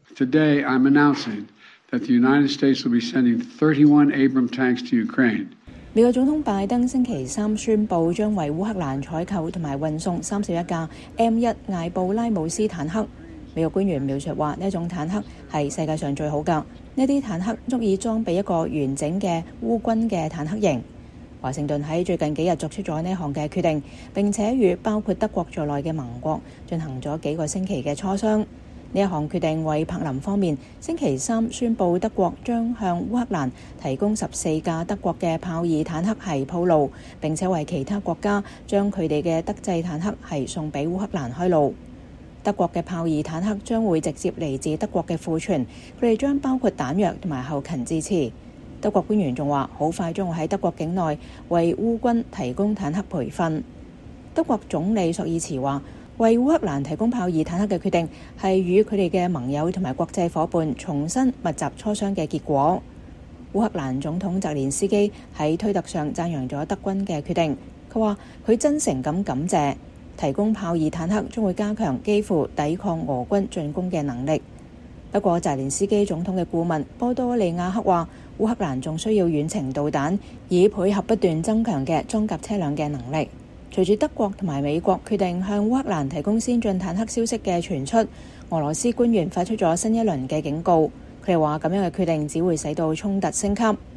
Today, I'm announcing that the United States will be sending 31 Abrams tanks to Ukraine. 美國總統拜登星期三宣布將為烏克蘭採購同埋運送31架 M1 艾布拉姆斯坦克。美國官員描述話，呢一種坦克係世界上最好㗎，呢啲坦克足以裝備一個完整嘅烏軍嘅坦克營。華盛頓喺最近幾日作出咗呢項嘅決定，並且與包括德國在內嘅盟國進行咗幾個星期嘅磋商。呢一項決定為柏林方面星期三宣布德國將向烏克蘭提供14架德國嘅豹二坦克係鋪路，並且為其他國家將佢哋嘅德製坦克係送俾烏克蘭開路。德國嘅豹二坦克將會直接嚟自德國嘅庫存，佢哋將包括彈藥同埋後勤支持。德國官員仲話，好快將會喺德國境內為烏軍提供坦克培訓。德國總理朔爾茨話，為烏克蘭提供豹二坦克嘅決定係與佢哋嘅盟友同埋國際夥伴重新密集磋商嘅結果。烏克蘭總統澤連斯基喺推特上讚揚咗德軍嘅決定，佢話佢真誠咁感謝，提供豹二坦克將會加強基輔抵抗俄軍進攻嘅能力。不過澤連斯基總統嘅顧問波多利亞克話，烏克蘭仲需要遠程導彈，以配合不斷增強嘅裝甲車輛嘅能力。隨住德國同埋美國決定向烏克蘭提供先進坦克消息嘅傳出，俄羅斯官員發出咗新一輪嘅警告。佢哋話咁樣嘅決定只會使到衝突升級。